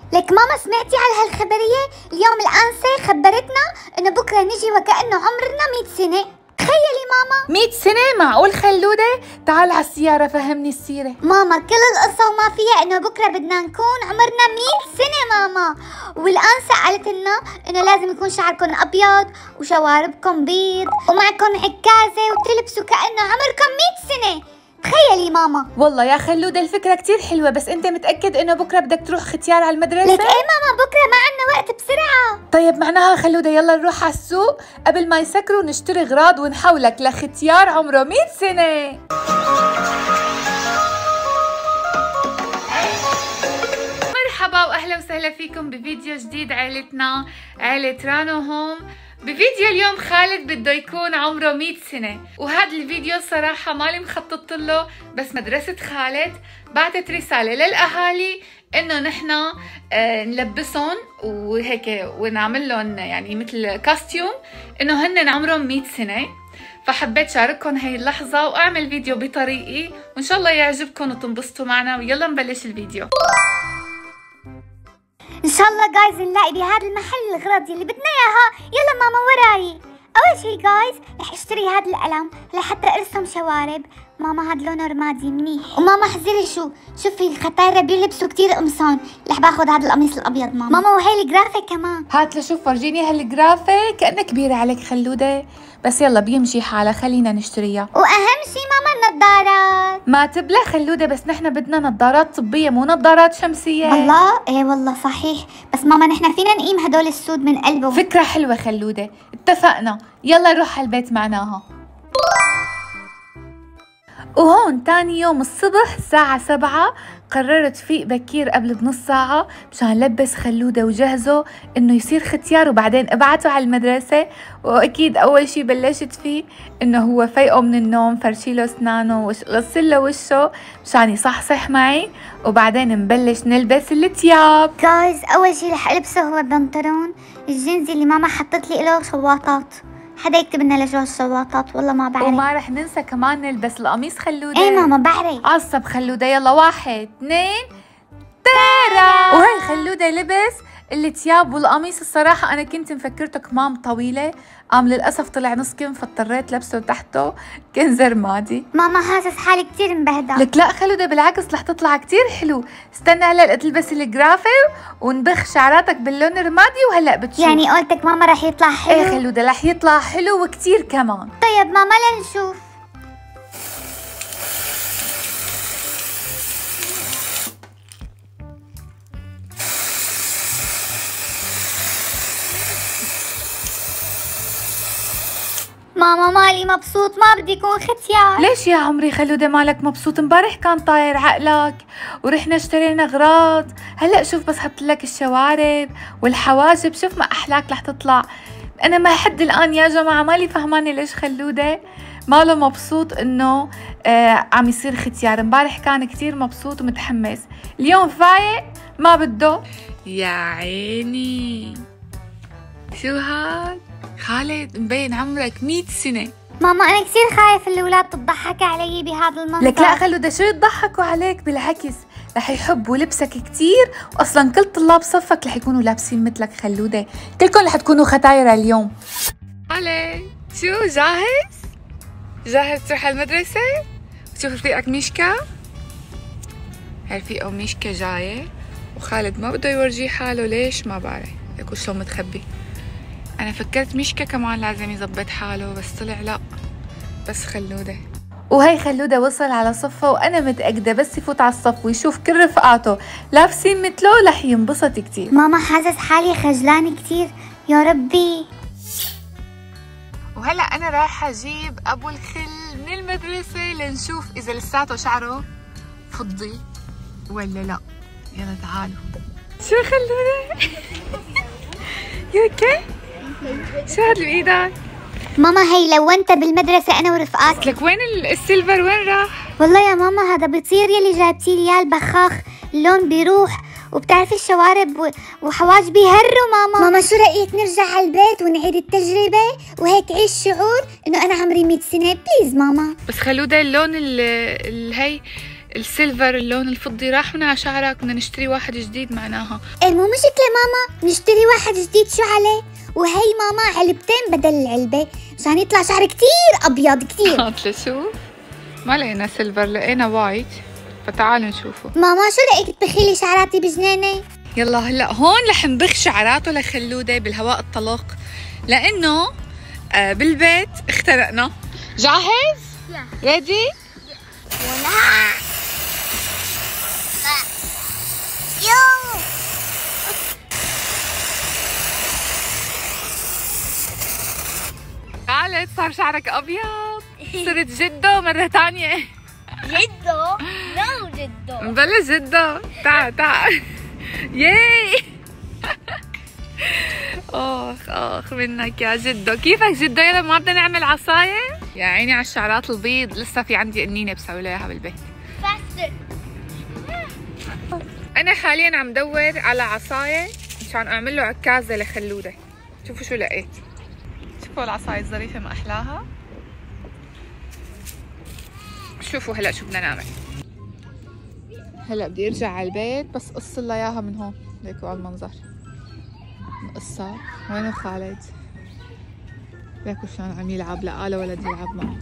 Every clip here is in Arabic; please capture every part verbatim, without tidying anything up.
لك ماما سمعتي على هالخبرية؟ اليوم الأنسة خبرتنا إنه بكرة نجي وكأنه عمرنا مية سنة. تخيلي ماما. مية سنة؟ معقول خلودة؟ تعال على السيارة فهمني السيرة. ماما كل القصة وما فيها إنه بكرة بدنا نكون عمرنا مية سنة ماما. والأنسة قالت لنا إنه لازم يكون شعركم أبيض وشواربكم بيض ومعكم عكازة وتلبسوا كأنه عمركم مية سنة. تخيلي ماما. والله يا خلودة الفكرة كتير حلوة، بس انت متأكد انه بكرة بدك تروح ختيار على المدرسة؟ لك ايه ماما بكرة ما عنا وقت بسرعة. طيب معناها خلودة يلا نروح على السوق قبل ما يسكروا نشتري اغراض ونحولك لختيار عمره مية سنة. مرحبا واهلا وسهلا فيكم بفيديو جديد عائلتنا عائلة رانو هوم. بفيديو اليوم خالد بده يكون عمره مية سنة، وهذا الفيديو صراحة مالي مخطط له، بس مدرسة خالد بعتت رسالة للأهالي إنه نحن آه نلبسهم وهيك ونعمل لهم يعني مثل كاستيوم إنه هن عمرهم مية سنة. فحبيت شارككم هاي اللحظة وأعمل فيديو بطريقي، وإن شاء الله يعجبكم وتنبسطوا معنا. ويلا نبلش الفيديو. ان شاء الله جايز نلاقي بهذا المحل الغراض اللي بدنا اياها. يلا ماما وراي. اول شي جايز رح اشتري هذا القلم لحتى ارسم شوارب. ماما هذا لونه رمادي منيح. وماما حذري شو شوفي الختايره بيلبسوا كتير قمصان. رح باخذ هذا القميص الابيض ماما. ماما وهي الجرافيك كمان. هات لشوف فرجيني هالجرافيك كأنها كبيرة عليك خلودة، بس يلا بيمشي حالها خلينا نشتريها. واهم شي ماما النظارات. ما تبلى خلودة، بس نحن بدنا نظارات طبية مو نظارات شمسية. والله ايه والله صحيح، بس ماما نحن فينا نقيم هدول السود من قلبه. فكرة حلوة خلودة، اتفقنا. يلا نروح على البيت معناها. وهون تاني يوم الصبح الساعة سبعة قررت فيق بكير قبل بنص ساعة مشان لبس خلودة وجهزه انه يصير ختيار، وبعدين ابعته على المدرسة. واكيد اول شي بلشت فيه انه هو فيقه من النوم فرشيله اسنانه وغسله وشه مشان يصحصح معي، وبعدين نبلش نلبس التياب. جايز اول شي رح البسه هو البنطلون الجينزي اللي ماما حطت لي له شواطات. حدا يكتب لنا لجوا الشواطات والله ما بعرف. وما رح ننسى كمان نلبس القميص خلودة. ايه ماما بعرف. عصب خلودة. يلا واحد اثنين تارا. وهي خلودة لبس التياب والقميص. الصراحة أنا كنت مفكرته كمام طويلة، قام للأسف طلع نص كم، فاضطريت لبسه تحته كنزر مادي. ماما حاسس حالي كتير مبهدل. لك لا خلودة بالعكس رح تطلع كتير حلو. استنى هلا تلبسي الجرافي ونبخ شعراتك باللون الرمادي وهلا بتشوف. يعني قولتك ماما رح يطلع حلو؟ ايه خلودة رح يطلع حلو وكتير كمان. طيب ماما لنشوف. ماما مالي مبسوط، ما بدي يكون ختيار. ليش يا عمري خلودة مالك مبسوط؟ امبارح كان طاير عقلك ورحنا اشترينا اغراض. هلا شوف بس حط لك الشوارب والحواجب، شوف ما احلاك رح تطلع. انا ما حد الان يا جماعه مالي فهمانه ليش خلودة ماله مبسوط انه آه عم يصير ختيار. امبارح كان كتير مبسوط ومتحمس، اليوم فايق ما بده. يا عيني شو هاد خالد مبين عمرك مية سنة. ماما أنا كثير خايف الأولاد تضحك علي بهذا المنظر. لك لا خلودة شو يضحكوا عليك، بالعكس رح يحبوا لبسك كتير، وأصلا كل طلاب صفك رح يكونوا لابسين مثلك خلودة، كلكم رح تكونوا ختاير اليوم. علي شو جاهز؟ جاهز تروح على المدرسة؟ شوف رفيقك ميشكا، هاي رفيقه ميشكا جاية، وخالد ما بده يورجيه حاله ليش ما بعرف، ليكو شلون متخبي. أنا فكرت ميشكا كمان لازم يظبط حاله، بس طلع لا بس خلودة. وهي خلودة وصل على صفه، وأنا متأكدة بس يفوت على الصف ويشوف كل رفقاته لابسين مثله رح ينبسط كتير. ماما حاسس حالي خجلانة كتير يا ربي. وهلأ أنا رايحة أجيب أبو الخل من المدرسة لنشوف إذا لساته شعره فضي ولا لا. يلا تعالوا. شو خلودة؟ يوكي؟ شو هاد اللي بإيدك؟ ماما هي لونتها بالمدرسة أنا ورفقاتي. لك وين السيلفر وين راح؟ والله يا ماما هذا بيطير يلي جايبتي لي اياه البخاخ، اللون بيروح، وبتعرفي الشوارب وحواجبي هروا ماما. ماما شو رأيك نرجع على البيت ونعيد التجربة وهيك عيش شعور إنه أنا عمري مية سنة؟ بليز ماما. بس خلودة اللون ال هي السيلفر اللون الفضي راح من على شعرك، بدنا نشتري واحد جديد معناها. مو مشكلة ماما، نشتري واحد جديد شو عليه؟ وهي ماما علبتين بدل العلبة مشان يطلع شعر كتير أبيض كتير. هات لشوف، ما لقينا سيلفر لقينا وايت، فتعالوا نشوفه. ماما شو رأيك تبخيلي شعراتي بجنينة؟ يلا هلا هون رح نبخ شعراته لخلودة بالهواء الطلق، لأنه آه بالبيت اخترقنا. جاهز؟ ريدي؟ ولا يو خالد صار شعرك أبيض، صرت جدو مرة تانية. جدو؟ نو جدو. نبلش جدو، تعال تعال. ياي اخ اخ منك يا جدو، كيفك جدو؟ يلا ما بدنا نعمل عصاية؟ يا عيني على الشعرات البيض، لسه في عندي قنينة بسوي لها اياها بالبيت. انا حاليا عم دور على عصاية مشان اعمل له عكازة لخلودة. شوفوا شو لقيت، شوفوا العصاية الظريفة ما احلاها. شوفوا هلا شو بدنا نعمل. هلا بدي ارجع على البيت بس قص لها اياها من هون، ليكوا على المنظر نقصها. وينو خالد؟ ليكوا شلون عم يلعب، لا لا ولد يلعب معه.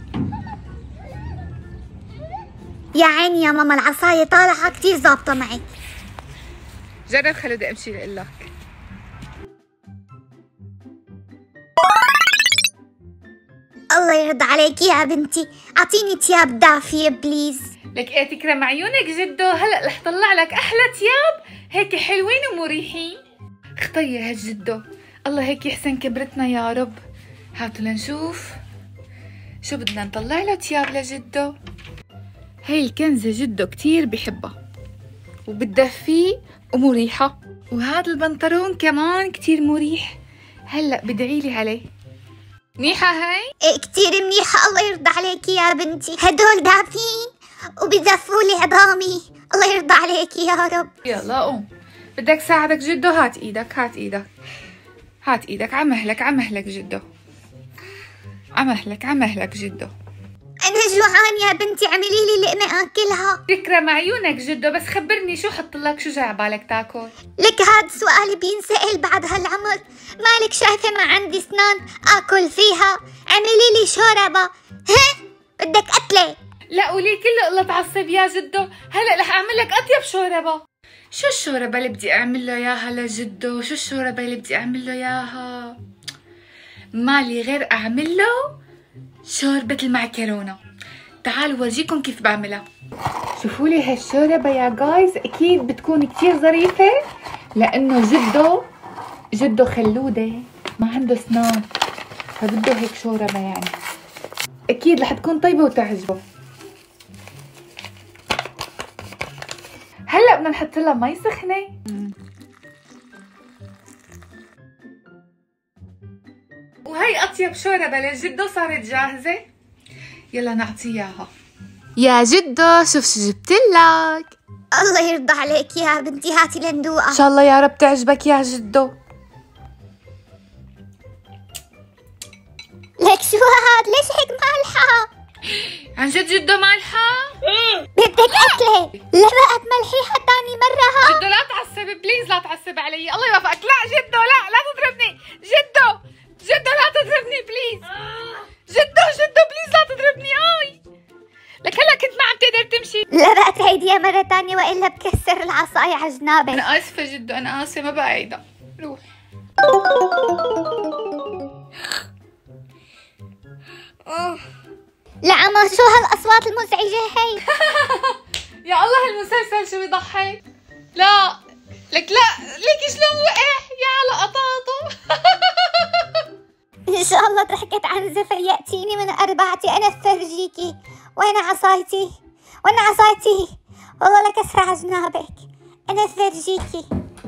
يا عيني يا ماما العصاية طالعة كتير ظابطة معي. جرب خلودة امشي لقلك. الله يرضى عليك يا بنتي، اعطيني تياب دافية بليز. لك ايه تكرم عيونك جدو، هلا رح طلع لك احلى تياب هيك حلوين ومريحين. اختي هالجدو، الله هيك يحسن كبرتنا يا رب. هاتوا لنشوف شو بدنا نطلع له تياب لجدو. هي الكنزة جدو كتير بحبها وبتدفيه ومريحة، وهذا البنطلون كمان كتير مريح. هلا بدعيلي عليه. منيحة هاي؟ إيه كتير منيحة، الله يرضى عليكي يا بنتي، هدول دافين وبدفوا لي عظامي، الله يرضى عليكي يا رب. يلا قوم، بدك ساعدك جدو؟ هات ايدك هات ايدك هات ايدك، عمهلك عمهلك جدو، عمهلك عمهلك جدو. أنا جوعان يا بنتي، عملي لي لقمة آكلها. تكرم عيونك جدو، بس خبرني شو حط لك، شو جاي عبالك تاكل؟ لك هاد سؤالي بينسأل بعد هالعمر، مالك شايفة ما عندي اسنان آكل فيها؟ عملي لي شوربة. ها بدك قتلة؟ لا ولي كله قلة عصب يا جدو، هلا رح اعمل لك اطيب شوربة. شو الشوربة اللي بدي اعمل له اياها لجدو؟ شو الشوربة اللي بدي اعمل له اياها؟ مالي غير اعمل له شوربة المعكرونة. تعالوا ورجيكم كيف بعملها. شوفوا لي هالشوربة يا جايز، اكيد بتكون كتير ظريفة لانه جدو جدو خلودة ما عنده اسنان، فبده هيك شوربة يعني اكيد رح تكون طيبة وتعجبه. هلا بدنا نحط لها مي سخنة. وهي اطيب شوربة لجدو صارت جاهزة، يلا نعطيه اياها. يا جدو شوف شو جبت لك. الله يرضى عليك يا بنتي، هاتي لندوقة. ان شاء الله يا رب تعجبك يا جدو. لك شو هاد؟ ليش هيك مالحة؟ عن جد جدو مالحة؟ بدك أكلة؟ لا بقت ملحيحة تاني مرة ها؟ جدو لا تعصب بليز، لا تعصب علي، الله يوفقك. لا جدو لا لا تضربني جدو، جدو لا تضربني بليز، جدو جدو بليز لا تضربني. اي لك هلا كنت ما عم تقدر تمشي. لا بقى تعيديها مرة تانية وإلا بكسر العصاية على جنابك. أنا آسفة جدو، أنا آسفة ما بعيدها. روح. لا عما شو هالأصوات المزعجة هي؟ يا الله هالمسلسل شو بيضحك. لا لك لا ليك شلون وقع يا على قطاطه. إن شاء الله ضحكت عن زفر يأتيني من أربعتي أنا فرجيكي. وين عصايتي؟ وين عصايتي؟ والله لكسر على جنابك، أنا فرجيكي.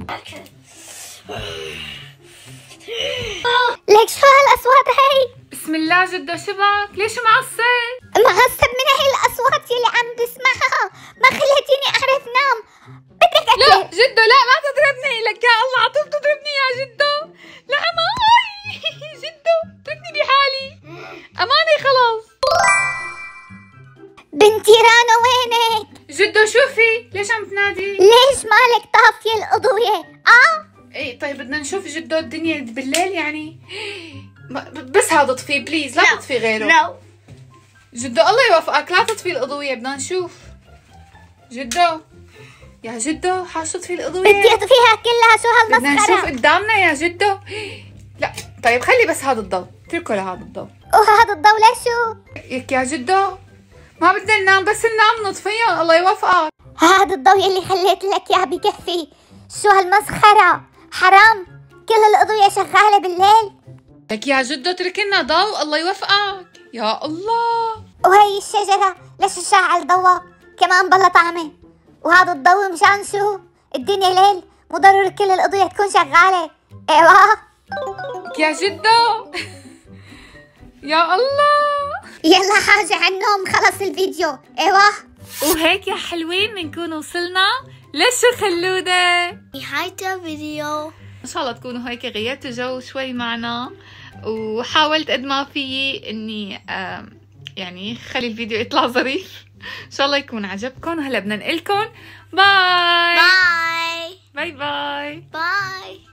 ليك شو هالأصوات هي؟ بسم الله جدو شبك؟ ليش معصب؟ معصب من هي الأصوات يلي عم بسمعها، ما خليتيني أعرف نام. بدك أكل؟ لا جدو لا لا تضربني، لك يا الله عطوف تضربني يا جدو. لا أماي جدو اتركني بحالي، أماني خلاص. بنتي رانا وينك؟ جدو جدو شوفي ليش عم تنادي؟ ليش مالك طافية الأضوية؟ اه ايه طيب بدنا نشوف جدو الدنيا بالليل يعني. بس هذا اطفي بليز، لا تطفي غيره. نو جدو الله يوفقك، لا تطفي الأضوية، بدنا نشوف. جدو يا جدو حاش تطفي الأضوية. بدي أطفيها كلها، شو هالمسخرة؟ بدنا نشوف قدامنا يا جدو. لا طيب خلي بس هذا الضوء، اتركوا لهذا الضوء. وهذا الضوء لشو؟ لك يا جدو ما بدنا ننام، بس ننام نطفيهم الله يوفقك. هذا الضوء يلي خليت لك اياه بكفي. شو هالمسخرة؟ حرام كل الأضوية شغالة بالليل. لك يا جدو اترك لنا ضوء الله يوفقك يا الله. وهي الشجرة ليش تشعل ضوء كمان بلا طعمة؟ وهذا الضوء مشان شو؟ الدنيا ليل، مو ضروري كل الأضوية تكون شغالة. ايوه لك يا جدو يا الله. يلا حاجة على النوم، خلص الفيديو. ايوه وهيك يا حلوين بنكون وصلنا لشو خلودة نهاية الفيديو. ان شاء الله تكونوا هيك غيرتوا جو شوي معنا، وحاولت قد ما فيي اني يعني خلي الفيديو يطلع ظريف. ان شاء الله يكون عجبكم، وهلا بدنا نقلكم باي باي باي باي باي.